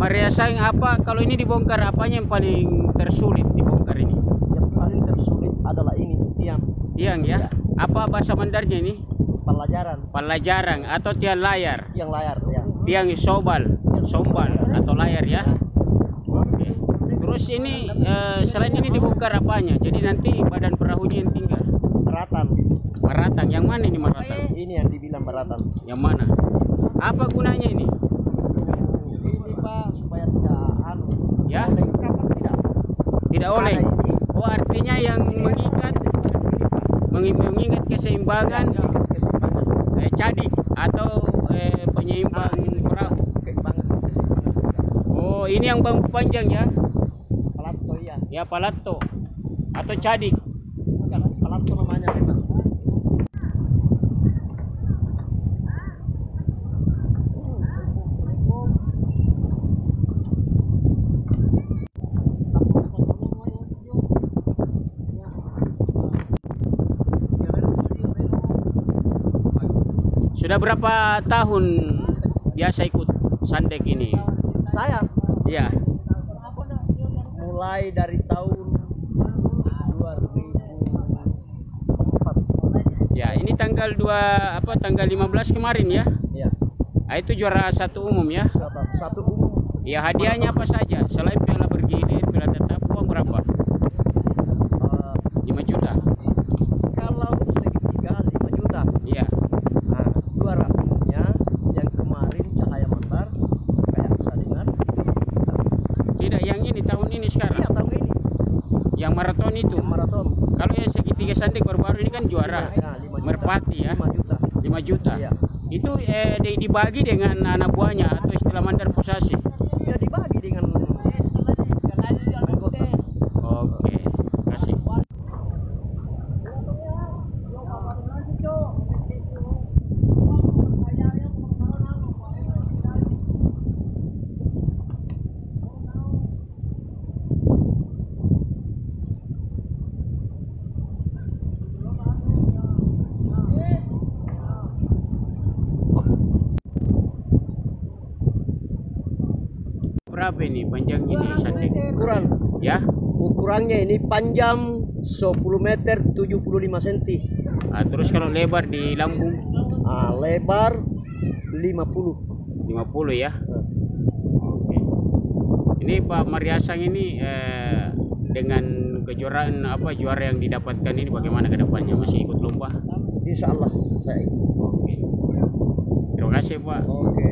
Mariasang apa kalau ini dibongkar, apanya yang paling tersulit dibongkar ini? Yang paling tersulit adalah ini, tiang. Tiang ya? Apa bahasa Mandarnya ini? Pelajaran. Pelajaran atau tiang layar? Tiang layar ya. Tiang sombal atau layar ya? Oke. Terus ini selain ini dibongkar apanya? Jadi nanti badan perahunya yang tinggal? Meratan. Meratang. Yang mana ini meratang? Ini yang dibilang meratan. Yang mana? Apa gunanya ini? Ini Pak supaya tidak anu. Ya? Kapan tidak? Tidak oleh. Oh, artinya yang mengingat keseimbangan cadik atau penyeimbang perahu. Oh, ini yang bambu panjang ya? Palato ya. Ya, palato atau cadik. Bukan, palato namanya memang. Sudah berapa tahun biasa ikut sandek ini? Saya Ya. mulai dari tahun 2004. Ya, ini tanggal 15 kemarin ya? Ya. Nah, itu juara satu umum ya? Satu umum. Ya, hadiahnya apa saja? Selain piala bergilir, piala tetap, uang berapa? 5 juta. Kalau segitiga 5 juta. Iya. Nah, juara umumnya yang kemarin Cahaya Mandar kayak bisa dengar. Tidak, yang ini tahun ini sekarang. Iya, tahun ini. Yang maraton itu. Maraton. Kalau yang segitiga sandek baru-baru ini kan juara. Ya, 5 juta. Merpati ya. 5 juta. 5 juta. Iya. Itu dibagi dengan anak buahnya atau istilah Mandar posasi. Ya dibagi dengan anggota. Oke, kasih. Berapa ini panjang ini sandek? Ukuran. Ya? Ukurannya ini panjang 10 meter 75 cm. Nah, terus kalau lebar di lambung Lebar 50. 50 ya? Oke. Ini Pak Mariasang ini dengan kejuaraan juara yang didapatkan ini bagaimana ke depannya? Masih ikut lomba? Insya Allah saya ikut. Oke. Terima kasih Pak. Oke.